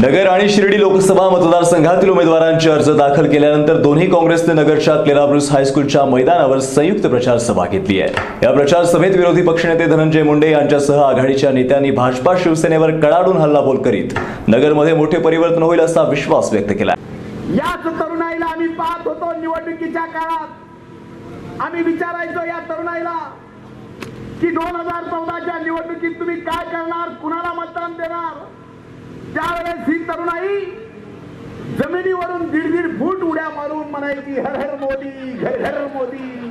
नगर आणि शिर्डी लोकसभा मतदारसंघातील उमेदवारांचे अर्ज दाखल केल्यानंतर दोन्ही काँग्रेसने नगरच्या क्लेरा ब्रुस हायस्कूलच्या मैदानावर संयुक्त प्रचार सभा घेतली आहे। या प्रचार सभेत विरोधी पक्षनेते धनंजय मुंडे यांच्यासह आघाडीच्या नेत्यांनी भाजपा शिवसेनेवर कडाडून हल्लाबोल करीत नगरमध्ये मोठे परिवर्तन होईल असा विश्वास व्यक्त केला। याच तरुणाईला आम्ही पाहत होतो निवडणुकीच्या काळात आम्ही विचारायचो या तरुणाईला की 2014च्या निवडणुकीत तुम्ही काय करणार, कुणाला मतदान देणार। त्यावेळेस ही तरुणाई जमिनीवरून 1.5 फूट उड्या मारून म्हणायची हर हर मोदी, घर घर मोदी।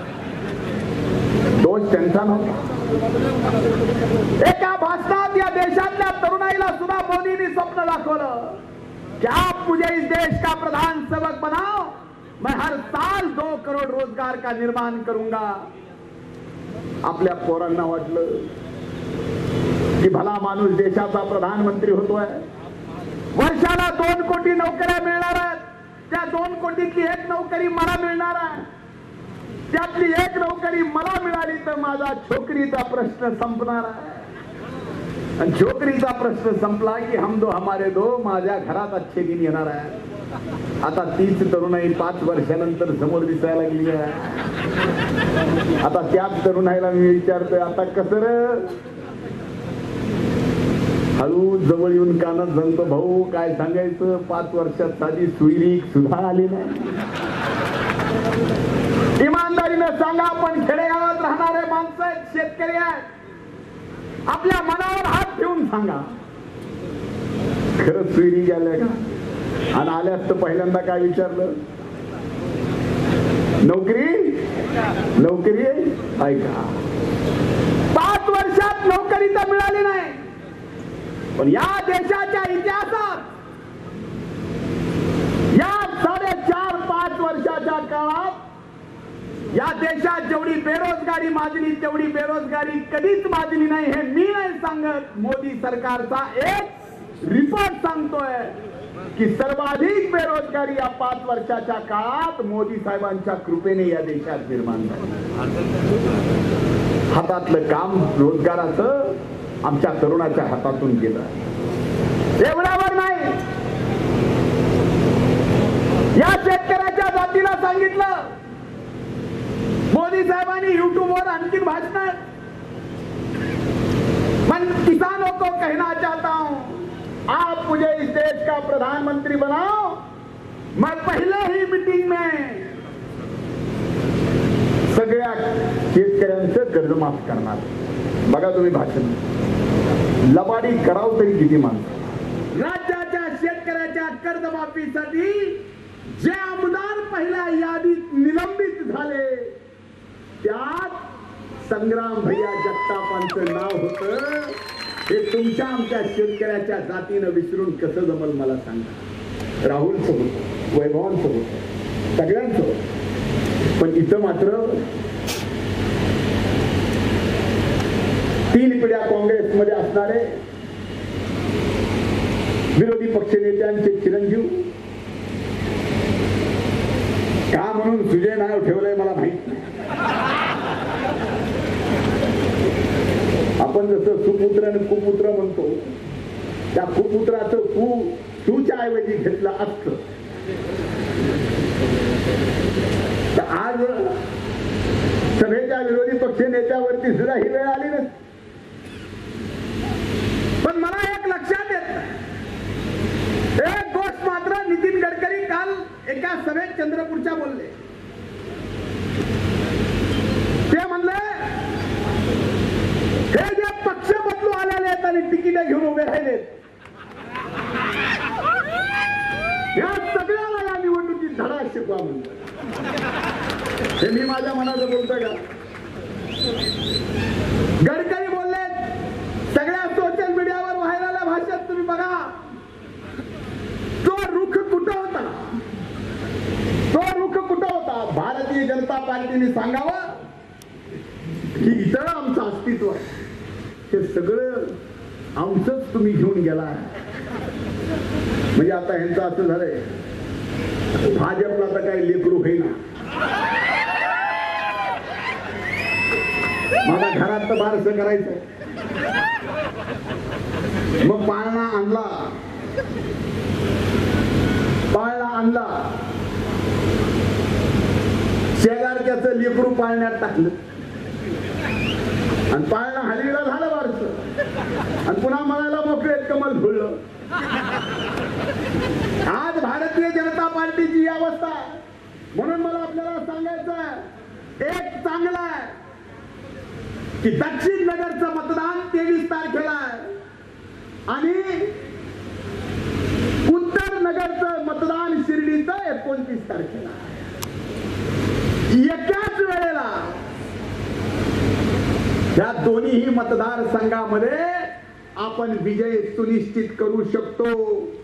दोष त्यांचा नव्हता। एका भाषणात या देशातल्या तरुणाईला सुद्धा मोदींनी स्वप्न दाखवलं कि आप मुझे इस देश का प्रधान सेवक बनाओ, मैं हर साल 2 करोड़ रोजगार का निर्माण करूंगा। आपल्या पोरांना वाटलं की भला माणूस देशाचा प्रधानमंत्री होतोय, वर्षाला 2 कोटी नोकऱ्या मिळणार आहेत, त्या 2 कोटीची 1 नोकरी मला मिळणार आहे, त्यातली 1 नोकरी मला मिळाली तर माझा छोकरीचा प्रश्न संपणार आहे। आणि छोकरीचा प्रश्न संपला की हम दो हमारे दो, माझ्या घरात अच्छे दिन येणार आहे। आता तीच तरुणाई 5 वर्षानंतर समोर दिसायला लागली आहे। आता त्याच तरुणाईला मी विचारतोय, आता कसं रे? हळू जवळ येऊन कानात सांगतो, भाऊ काय सांगायचं, 5 वर्षात साधी सुईरीक सुद्धा आली नाही। इमानदारीने सांगा, पण खेडेगावात राहणारे माणसं आहेत, शेतकरी आहेत, आपल्या मनावर हात ठेवून सांगा, खरंच सुईरीक आल्या का? आणि आल्यास तर पहिल्यांदा काय विचारलं, नोकरी नोकरी ऐका। 5 वर्षात नोकरी तर मिळाली नाही, पण या देशाच्या इतिहासात या 4.5 वर्षाच्या काळात या देशात जेवढी बेरोजगारी माजली तेवढी बेरोजगारी कधीच माजली नाही। हे मी नाही सांगत, मोदी सरकारचा एक रिपोर्ट सांगतोय की सर्वाधिक बेरोजगारी या 5 वर्षाच्या काळात मोदी साहेबांच्या कृपेने या देशात निर्माण झाली। हातातलं काम रोजगाराचं आमच्या तरुणाच्या हातातून गेलं। एवढ्यावर नाही, या शेतकऱ्याच्या जातीला सांगितलं मोदी साहेबांनी यूट्यूबवर आणखी भाषण, मैं किसानों को कहना चाहता हूं, आप मुझे इस देश का प्रधानमंत्री बनाओ, मैं पहले ही मीटिंग में सगळ्या शेतकऱ्यांचं कर्ज माफ करणार। बघा तुम्ही भाषण, लबाडी कराव तरी किती माणसं। राज्याच्या शेतकऱ्याच्या कर्जमाफीसाठी जे आमदार पहिल्या यादीत निलंबित झाले त्यात संग्राम भैया जगतापांचं नाव होतं। हे तुमच्या आमच्या शेतकऱ्याच्या जातीनं विसरून कसं जमल मला सांगा। राहुल सोबत, वैभवान सोबत, सगळ्यांसोबत, पण इथं मात्र 3 पिढ्या काँग्रेसमध्ये असणारे विरोधी पक्षनेत्यांचे चिरंजीव, का म्हणून सुजय नाव ठेवलंय मला माहित नाही। आपण जसं सुपुत्र आणि कुपुत्र म्हणतो, त्या कुपुत्राचं तूच्या ऐवजी घेतलं असतं तर आज सभेच्या विरोधी पक्ष नेत्यावरती सुद्धा ही वेळ आली नसती। पण मला एक लक्षात येत नाही, एक गोष्ट मात्र नितीन गडकरी काल एका सभेत चंद्रपूरच्या बोलले। ते म्हणले हे जे पक्ष बदलू आलेले आहेत आणि तिकीट घेऊन उभे राहिले, या सगळ्याला या निवडणुकीत धडा शिकवा म्हणलं। हे मी माझ्या मनाचं बोलतोय का? गडकरी बोलले, सगळ्या सोशल मीडियावर व्हायरल भाषेत तुम्ही बघा, तो रुख कुठं होता, तो रुख कुठं होता? भारतीय जनता पार्टीने सांगावं की इथं आमचं अस्तित्व आहे, हे सगळं आमचंच तुम्ही घेऊन गेला। म्हणजे आता ह्यांचं असं झालंय, भाजपला तर काही लेकरू होईना, माझ्या घरात तर बारसं करायचंय, मग पाळणा आणला पाळणा आणला, शेजारच्याचं लेकरू पाळण्यात टाकलं आणि पाळणा हलीला झालं वारस आणि पुन्हा म्हणायला मोकळेत कमल फुललं. आज भारतीय जनता पार्टीची ही अवस्था आहे. म्हणून मला आपल्याला सांगायचं आहे, एक चांगलं आहे की दक्षिण नगरचं मतदान 23 तारखेला आहे आणि उत्तर नगरचं मतदान शिर्डीचं 29 तारखेला आहे. एकाच वेळेला या दोन्ही मतदारसंघामध्ये आपण विजय सुनिश्चित करू शकतो.